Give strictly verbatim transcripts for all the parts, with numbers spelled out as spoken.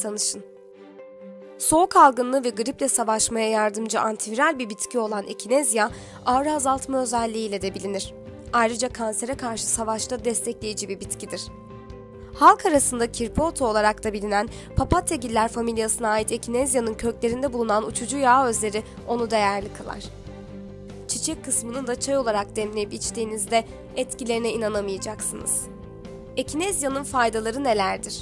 tanışın. Soğuk algınlığı ve griple savaşmaya yardımcı antiviral bir bitki olan ekinezya, ağrı azaltma özelliğiyle de bilinir. Ayrıca kansere karşı savaşta destekleyici bir bitkidir. Halk arasında kirpi otu olarak da bilinen papatyagiller familyasına ait ekinezya'nın köklerinde bulunan uçucu yağ özleri onu değerli kılar. Çiçek kısmını da çay olarak demleyip içtiğinizde etkilerine inanamayacaksınız. Ekinezya'nın faydaları nelerdir?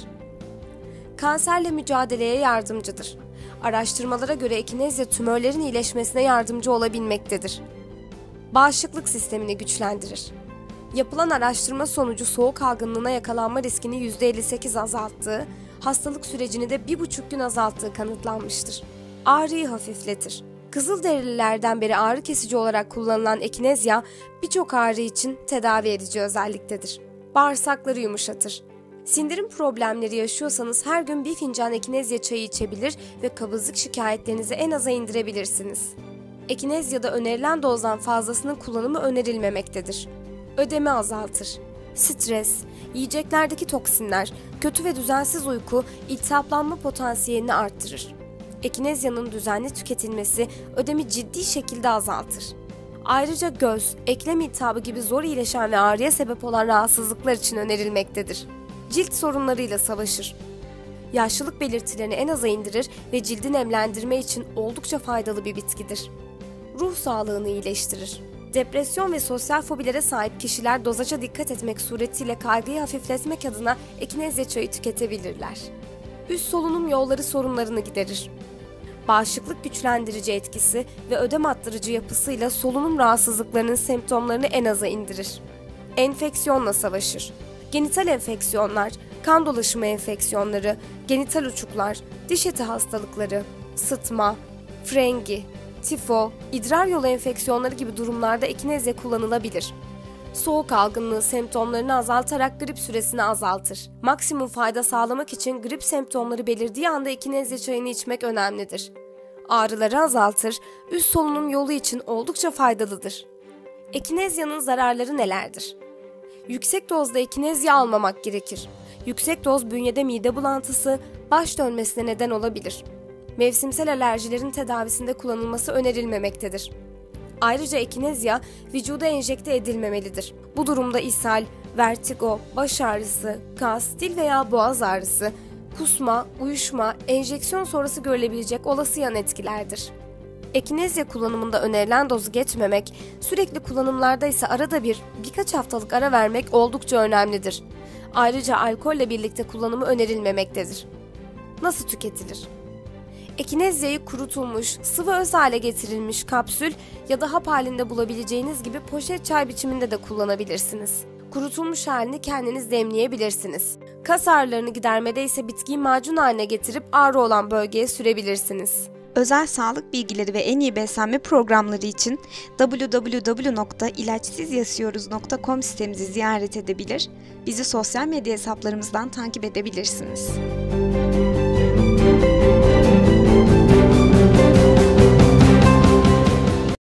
Kanserle mücadeleye yardımcıdır. Araştırmalara göre ekinezya tümörlerin iyileşmesine yardımcı olabilmektedir. Bağışıklık sistemini güçlendirir. Yapılan araştırma sonucu soğuk algınlığına yakalanma riskini yüzde elli sekiz azalttığı, hastalık sürecini de bir buçuk gün azalttığı kanıtlanmıştır. Ağrıyı hafifletir. Kızılderililerden beri ağrı kesici olarak kullanılan ekinezya, birçok ağrı için tedavi edici özelliktedir. Bağırsakları yumuşatır. Sindirim problemleri yaşıyorsanız her gün bir fincan ekinezya çayı içebilir ve kabızlık şikayetlerinizi en aza indirebilirsiniz. Ekinezya'da önerilen dozdan fazlasının kullanımı önerilmemektedir. Ödemi azaltır. Stres, yiyeceklerdeki toksinler, kötü ve düzensiz uyku, iltihaplanma potansiyelini arttırır. Ekinezya'nın düzenli tüketilmesi ödemi ciddi şekilde azaltır. Ayrıca göz, eklem iltihabı gibi zor iyileşen ve ağrıya sebep olan rahatsızlıklar için önerilmektedir. Cilt sorunlarıyla savaşır. Yaşlılık belirtilerini en aza indirir ve cildi nemlendirme için oldukça faydalı bir bitkidir. Ruh sağlığını iyileştirir. Depresyon ve sosyal fobilere sahip kişiler dozaja dikkat etmek suretiyle kaygıyı hafifletmek adına ekinezya çayı tüketebilirler. Üst solunum yolları sorunlarını giderir. Bağışıklık güçlendirici etkisi ve ödem attırıcı yapısıyla solunum rahatsızlıklarının semptomlarını en aza indirir. Enfeksiyonla savaşır. Genital enfeksiyonlar, kan dolaşımı enfeksiyonları, genital uçuklar, diş eti hastalıkları, sıtma, frengi, tifo, idrar yolu enfeksiyonları gibi durumlarda ekinezya kullanılabilir. Soğuk algınlığı semptomlarını azaltarak grip süresini azaltır. Maksimum fayda sağlamak için grip semptomları belirdiği anda ekinezya çayını içmek önemlidir. Ağrıları azaltır, üst solunum yolu için oldukça faydalıdır. Ekinezyanın zararları nelerdir? Yüksek dozda ekinezya almamak gerekir. Yüksek doz bünyede mide bulantısı, baş dönmesine neden olabilir. Mevsimsel alerjilerin tedavisinde kullanılması önerilmemektedir. Ayrıca ekinezya vücuda enjekte edilmemelidir. Bu durumda ishal, vertigo, baş ağrısı, kas, dil veya boğaz ağrısı, kusma, uyuşma, enjeksiyon sonrası görülebilecek olası yan etkilerdir. Ekinezya kullanımında önerilen dozu geçmemek, sürekli kullanımlarda ise arada bir birkaç haftalık ara vermek oldukça önemlidir. Ayrıca alkolle birlikte kullanımı önerilmemektedir. Nasıl tüketilir? Ekinezyayı kurutulmuş, sıvı öz hale getirilmiş kapsül ya da hap halinde bulabileceğiniz gibi poşet çay biçiminde de kullanabilirsiniz. Kurutulmuş halini kendiniz demleyebilirsiniz. Kas ağrılarını gidermede ise bitkiyi macun haline getirip ağrı olan bölgeye sürebilirsiniz. Özel sağlık bilgileri ve en iyi beslenme programları için double-u double-u double-u nokta ilaçsız yaşıyoruz nokta com sitemizi ziyaret edebilir, bizi sosyal medya hesaplarımızdan takip edebilirsiniz.